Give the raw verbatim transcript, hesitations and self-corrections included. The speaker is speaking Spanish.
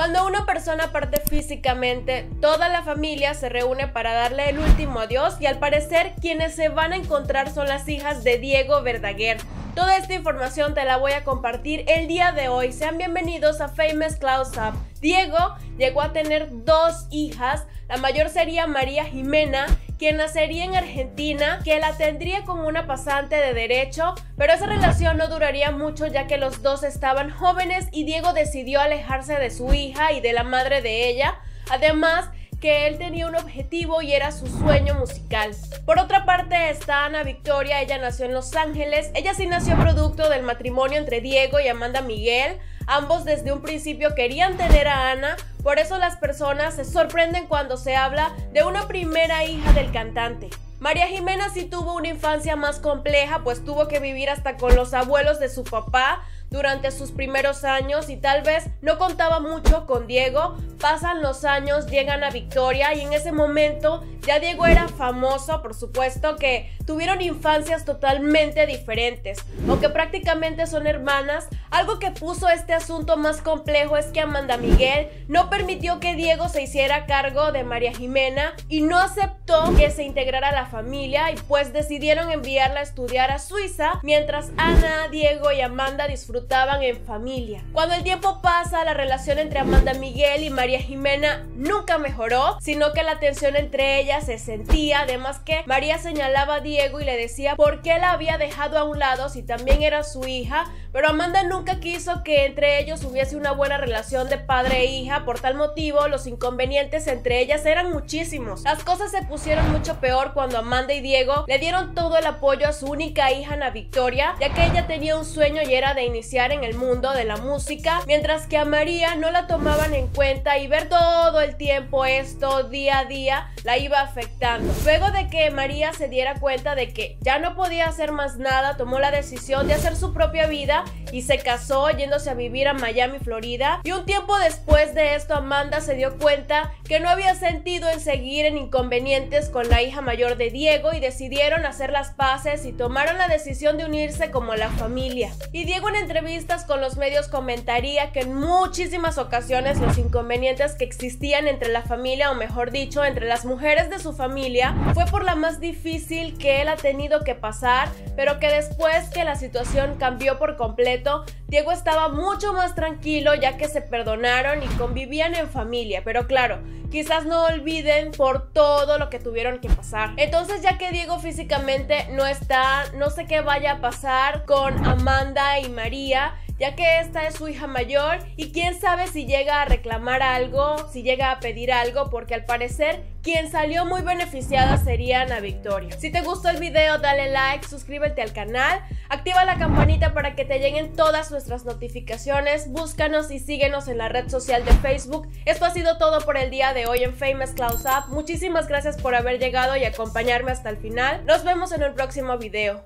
Cuando una persona parte físicamente, toda la familia se reúne para darle el último adiós y al parecer quienes se van a encontrar son las hijas de Diego Verdaguer. Toda esta información te la voy a compartir el día de hoy. Sean bienvenidos a Famous Close Up. Diego llegó a tener dos hijas, la mayor sería María Jimena, quien nacería en Argentina, que la tendría como una pasante de derecho, pero esa relación no duraría mucho ya que los dos estaban jóvenes y Diego decidió alejarse de su hija y de la madre de ella, además que él tenía un objetivo y era su sueño musical. Por otra parte está Ana Victoria, ella nació en Los Ángeles, ella sí nació producto del matrimonio entre Diego y Amanda Miguel. Ambos desde un principio querían tener a Ana, por eso las personas se sorprenden cuando se habla de una primera hija del cantante. María Jimena sí tuvo una infancia más compleja, pues tuvo que vivir hasta con los abuelos de su papá durante sus primeros años y tal vez no contaba mucho con Diego. Pasan los años, llegan a Victoria y en ese momento ya Diego era famoso, por supuesto que tuvieron infancias totalmente diferentes, aunque prácticamente son hermanas. Algo que puso este asunto más complejo es que Amanda Miguel no permitió que Diego se hiciera cargo de María Jimena y no aceptó que se integrara a la familia y pues decidieron enviarla a estudiar a Suiza, mientras Ana, Diego y Amanda disfrutaban en familia. Cuando el tiempo pasa, la relación entre Amanda Miguel y María Jimena nunca mejoró, sino que la tensión entre ellas se sentía, además que María señalaba a Diego y le decía por qué la había dejado a un lado si también era su hija, pero Amanda nunca quiso que entre ellos hubiese una buena relación de padre e hija. Por tal motivo, los inconvenientes entre ellas eran muchísimos. Las cosas se pusieron mucho peor cuando Amanda y Diego le dieron todo el apoyo a su única hija, Ana Victoria, ya que ella tenía un sueño y era de iniciar en el mundo de la música, mientras que a María no la tomaban en cuenta y ver todo el tiempo esto día a día la iba afectando. Luego de que María se diera cuenta de que ya no podía hacer más nada, tomó la decisión de hacer su propia vida y se casó yéndose a vivir a Miami, Florida. Y un tiempo después de esto, Amanda se dio cuenta que no había sentido en seguir en inconvenientes con la hija mayor de Diego y decidieron hacer las paces y tomaron la decisión de unirse como la familia. Y Diego en entrevistas con los medios comentaría que en muchísimas ocasiones los inconvenientes que existían entre la familia, o mejor dicho, entre las mujeres de su familia, fue por la más difícil que él ha tenido que pasar, pero que después que la situación cambió por completo, Diego estaba mucho más tranquilo ya que se perdonaron y convivían en familia, pero claro, quizás no olviden por todo lo que tuvieron que pasar. Entonces, ya que Diego físicamente no está, no sé qué vaya a pasar con Amanda y María, ya que esta es su hija mayor y quién sabe si llega a reclamar algo, si llega a pedir algo, porque al parecer quien salió muy beneficiada sería Ana Victoria. Si te gustó el video, dale like, suscríbete al canal, activa la campanita para que te lleguen todas nuestras notificaciones, búscanos y síguenos en la red social de Facebook. Esto ha sido todo por el día de hoy en Famous Close Up. Muchísimas gracias por haber llegado y acompañarme hasta el final. Nos vemos en el próximo video.